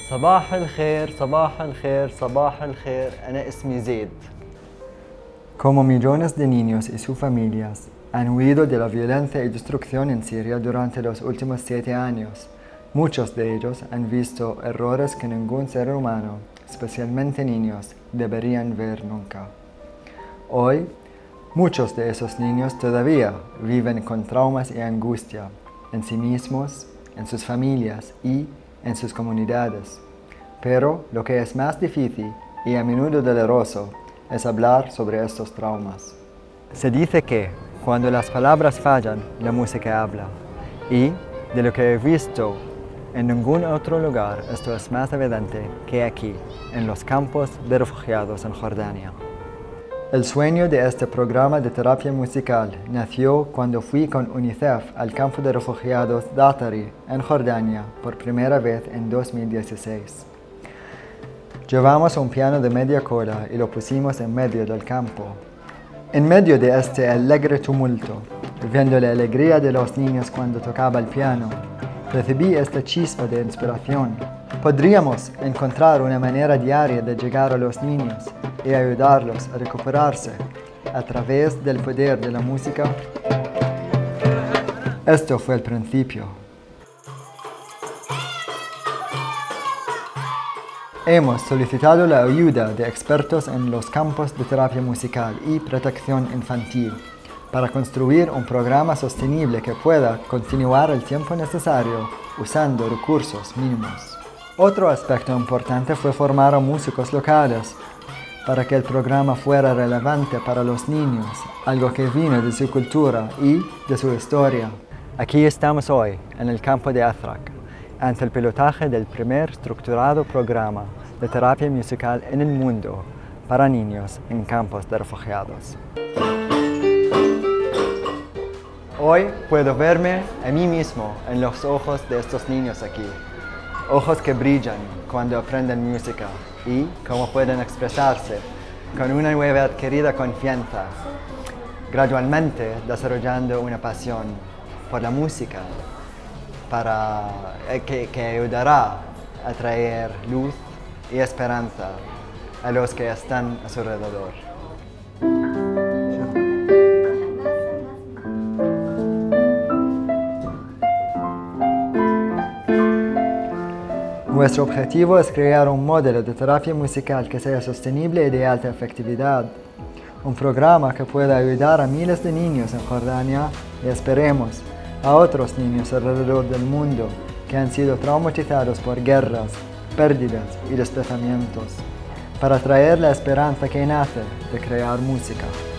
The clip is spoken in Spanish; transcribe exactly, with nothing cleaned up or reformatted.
صباح الخير صباح الخير صباح الخير. أنا اسمي زيد. Como millones de niños y sus familias han huido de la violencia y destrucción en Siria durante los últimos siete años, muchos de ellos han visto errores que ningún ser humano, especialmente niños, deberían ver nunca. Hoy, muchos de esos niños todavía viven con traumas y angustia en sí mismos, en sus familias y en sus comunidades. Pero lo que es más difícil y a menudo doloroso es hablar sobre estos traumas. Se dice que cuando las palabras fallan, la música habla. Y de lo que he visto en ningún otro lugar, esto es más evidente que aquí, en los campos de refugiados en Jordania. El sueño de este programa de terapia musical nació cuando fui con UNICEF al campo de refugiados Daatari en Jordania por primera vez en dos mil dieciséis. Llevamos un piano de media cola y lo pusimos en medio del campo. En medio de este alegre tumulto, viendo la alegría de los niños cuando tocaba el piano, recibí esta chispa de inspiración. Podríamos encontrar una manera diaria de llegar a los niños y ayudarlos a recuperarse a través del poder de la música. Esto fue el principio. Hemos solicitado la ayuda de expertos en los campos de terapia musical y protección infantil para construir un programa sostenible que pueda continuar el tiempo necesario usando recursos mínimos. Otro aspecto importante fue formar a músicos locales para que el programa fuera relevante para los niños, algo que vino de su cultura y de su historia. Aquí estamos hoy, en el campo de Azraq, ante el pilotaje del primer estructurado programa de terapia musical en el mundo para niños en campos de refugiados. Hoy puedo verme a mí mismo en los ojos de estos niños aquí. Ojos que brillan cuando aprenden música y cómo pueden expresarse con una nueva adquirida confianza, gradualmente desarrollando una pasión por la música para, que, que ayudará a traer luz y esperanza a los que están a su alrededor. Nuestro objetivo es crear un modelo de terapia musical que sea sostenible y de alta efectividad. Un programa que pueda ayudar a miles de niños en Jordania y esperemos a otros niños alrededor del mundo que han sido traumatizados por guerras, pérdidas y desplazamientos, para traer la esperanza que nace de crear música.